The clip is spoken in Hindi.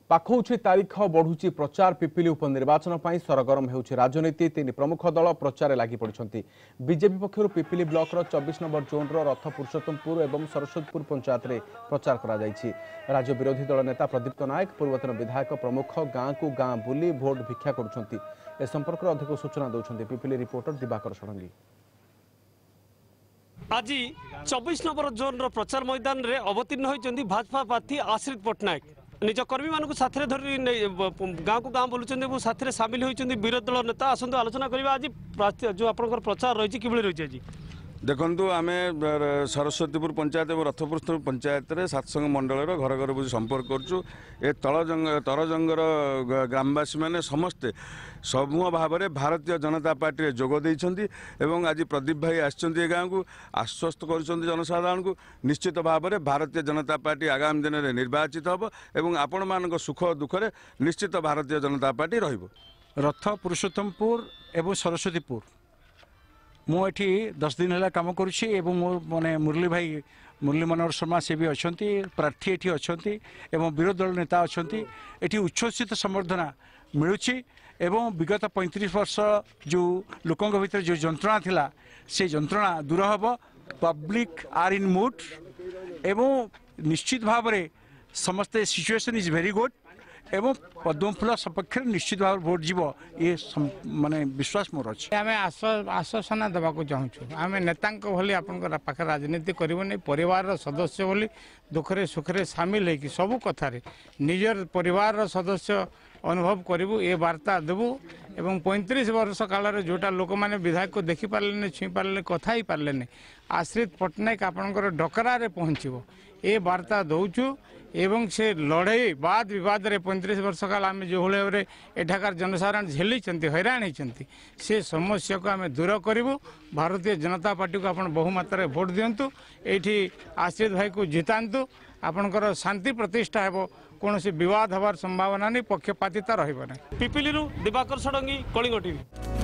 पाखौछि तारीख बढ़ुची प्रचार पिपिली उपनिर्वाचन पर सरगरम होउछि राजनीति। तीन प्रमुख दल प्रचार लगी पड़ती। बीजेपी पक्षर पिपिली ब्लॉकर 24 नंबर जोन रथ पुरुषोत्तमपुर और सरस्वतीपुर पंचायत में प्रचार कर राज्य विरोधी दल नेता प्रदीप्त नायक पूर्वतन विधायक प्रमुख गाँव को गाँ बुली भोट भिक्षा कर संपर्क में अधिक सूचना दौरान पिपिली रिपोर्टर दिवाकर षडंगी। आज 24 नंबर जोन प्रचार मैदान में अवतीर्ण होती भाजपा प्रार्थी आश्रित पट्टनायक निज कर्मी मानक साथ धरी गाँव को गाँव बोलुं साथ सामिल होती विरोधी दल नेता आसतु आलोचना करवा। आज जो आप प्रचार रही कि रही आज देखु आम सरस्वतीपुर पंचायत और रथपुर पंचायत में सत्संग मंडल घर घर बुझी संपर्क करुँ। तरजंगर ग्रामवासी मैंने समस्ते समूह भाव में भारतीय जनता पार्टी जोगदे आज प्रदीप भाई आसछन्ति गाँव को आश्वस्त कर जनसाधारण को निश्चित भाव में भारतीय जनता पार्टी आगामी दिन में निर्वाचित हम एवं आपण मान सुख दुखरे निश्चित भारतीय जनता पार्टी रहिबो। रथ पुरुषोत्तमपुर एवं सरस्वतीपुर मुझे 10 दिन है कम करुँची माने मुरली भाई मुरली मनोहर शर्मा से भी अच्छा प्रार्थी ये अच्छा एवं विरोधी दल नेता अच्छा ये उच्छ्वसित समर्थना मिलूँ एवं विगत 35 वर्ष जो लोकों भीतर जो जंत्रणा थिला से जंत्रणा दूर हम। पब्लिक आर इन मूड एवं निश्चित भाव में समस्ते सिचुएशन इज वेरी गुड एवं पद्म फूल सपक्ष निश्चित भाव भोट जीव ये माने विश्वास मोर अच्छे। आम आश्वासना देवा चाहूँ आम नेता भली आपण पाखे राजनीति करनी परिवार सदस्य बोली दुखरे सुखरे सामिल होगी सबू कथार निजर परिवार सदस्य अनुभव करूँ ये वार्ता देवु एवं 35 वर्ष काल जोटा लोक मैंने विधायक को देखी पारे छुई पारे कथा ही पारे आश्रित पट्टनायक आपणकर डकरारे पहुँचो ये वार्ता दौचु एवं से लड़े वाद विवाद रे 35 वर्ष काल आम जो भाव में एठाकार जनसाधारण झेली हैरान होती से समस्या को आम दूर करूँ। भारतीय जनता पार्टी को आप बहुमात्रा भोट दिंतु ये आश्रित भाई को जितांतु आपणकर शांति प्रतिष्ठा है कौन सी विवाद हबार संभावना नहीं पक्षपातिता रही। पिपिली दिवाकर षडंगी कलिंग टीवी।